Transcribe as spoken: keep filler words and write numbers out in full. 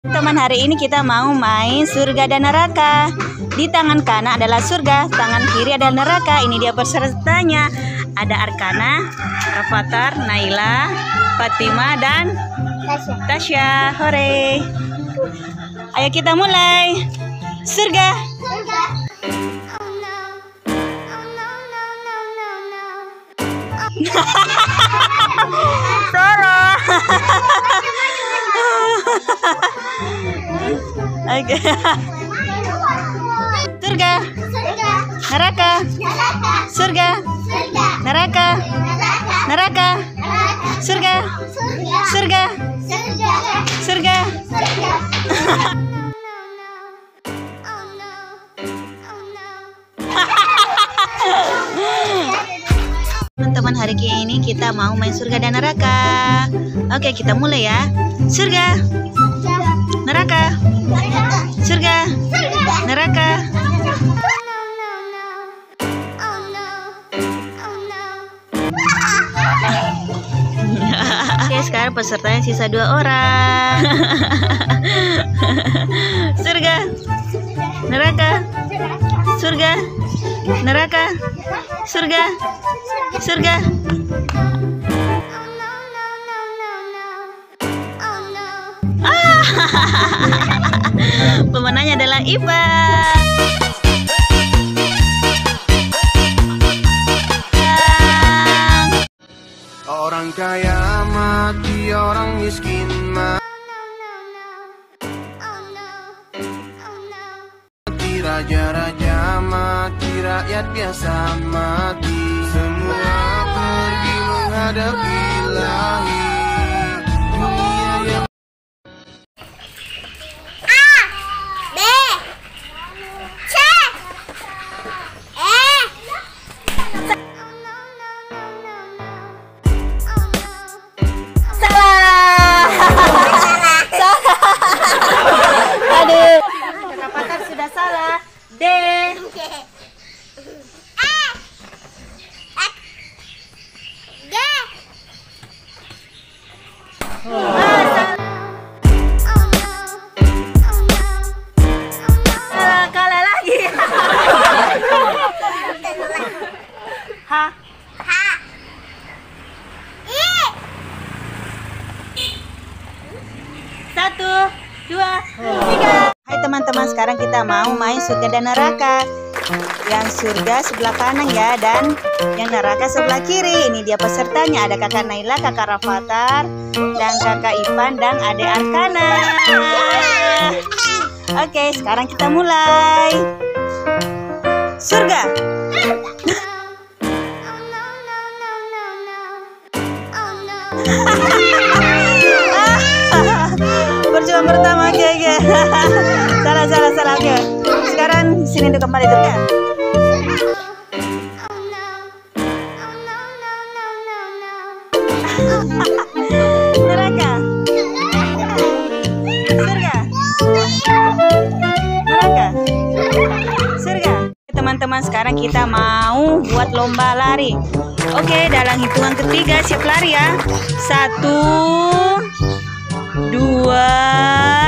Teman, hari ini kita mau main surga dan neraka. Di tangan kanan adalah surga, tangan kiri adalah neraka. Ini dia pesertanya. Ada Arkana, Rafathar, Naila, Fatima, dan Tasya. Hore. Ayo kita mulai. Surga. Salah. Oke. Surga. Neraka. Surga. Neraka. Neraka. Surga. Surga. Surga. Teman-teman, hari ini kita mau main surga dan neraka. Oke, kita mulai ya. Surga. Neraka. Surga. Neraka. Oke, sekarang pesertanya sisa dua orang. Surga. Neraka. Surga. Neraka. Surga. Surga. Ah. Pemenangnya adalah Ipa. Orang kaya mati, orang miskin mati, raja-raja mati, rakyat biasa mati. Semua pergi menghadap Ilahi. Dunia yang A, B, C, E. Salah. Salah. Aduh. Rafathar sudah salah. D. Kalah lagi. H. Satu, dua, tiga. Hai teman-teman, sekarang kita mau main surga dan neraka. Yang surga sebelah kanan ya, dan yang neraka sebelah kiri. Ini dia pesertanya, ada kakak Naila, kakak Rafathar, dan kakak Ipan, dan adek Arkana. Oke, sekarang kita mulai. Surga. Percobaan pertama, oke oke. Salah salah salah, oke. Sekarang sini dulu kembali dulu ya. Neraka. Surga. Neraka. Surga. Teman-teman, sekarang kita mau buat lomba lari. Oke, dalam hitungan ketiga siap lari ya. Satu, dua,